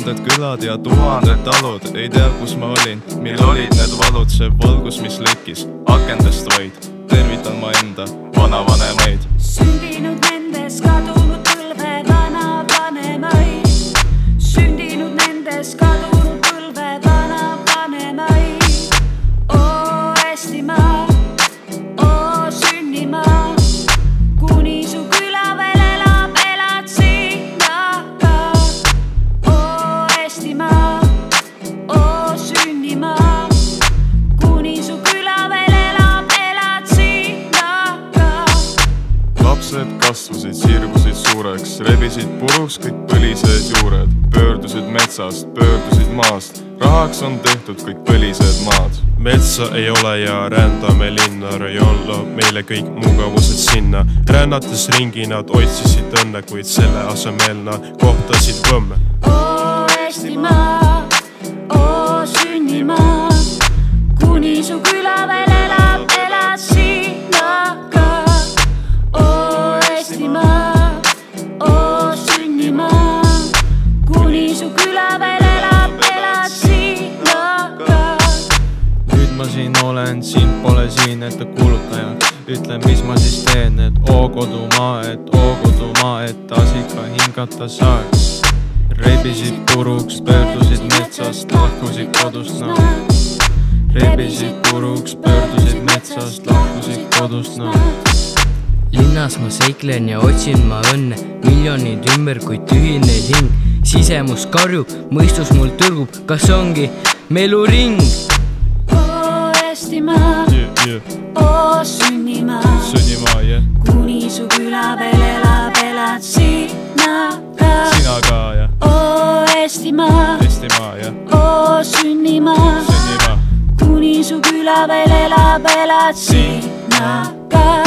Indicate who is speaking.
Speaker 1: tuhanded külad ja tuhanded talud. Ei tea, kus ma olin, mil olid need valud. See valgus, mis lekis akendest vaid. Tervitan ma enda vanavanemaid.
Speaker 2: Sündinud nendes kadunud põlve vanavanemaid. Sündinud nendes kadunud põlve vanavanemaid. Oo Eestimaa, oo sünnimaa, kuni su küla veel elab, elad sina ka. Oo Eestimaa, oo sünnimaa, kuni su küla veel elab, elad sina ka.
Speaker 1: Lapsed kasvasid, sirgusid suureks, rebisid puruks kõik põlised juured. Pöördusid metsast, pöördusid maast, rahaks on tehtud kõik põlised maad.
Speaker 3: Metsa ei ole ja rändame linna, rajoon loob meile kõik mugavused sinna. Rännates ringi nad otsisid õnne, kuid selle asemel nad kohtasid võmme.
Speaker 2: Oo Eestimaa, oo sünnimaa, kuni su küla veel elab, elad sina ka. Oo Eestimaa, oo sünnimaa, kuni su küla veel elab, elad sina ka.
Speaker 4: Nüüd ma siin olen, sind pole siin, et kuulutaja. Ütle, mis ma siis teen, et oo kodumaa, et taas ikka hingata saaks. Rebisid puruks, pöördusid metsast, lahkusid kodust nad. Rebisid puruks, pöördusid metsast, lahkusid kodust nad.
Speaker 5: Linnas ma seiklen ja otsin ma õnne, miljonid ümber, kuid tühine hing. Sisemus karjub, mõistus mul tõrgub, kas ongi meluring?
Speaker 2: Oo Eestimaa, oo sünnimaa, kuni su küla veel elab, elad sina ka.
Speaker 1: Sina ka, jah.
Speaker 2: Oo Eestimaa,
Speaker 1: jah.
Speaker 2: oo sünnimaa, kuni su küla veel elab, elad sina ka.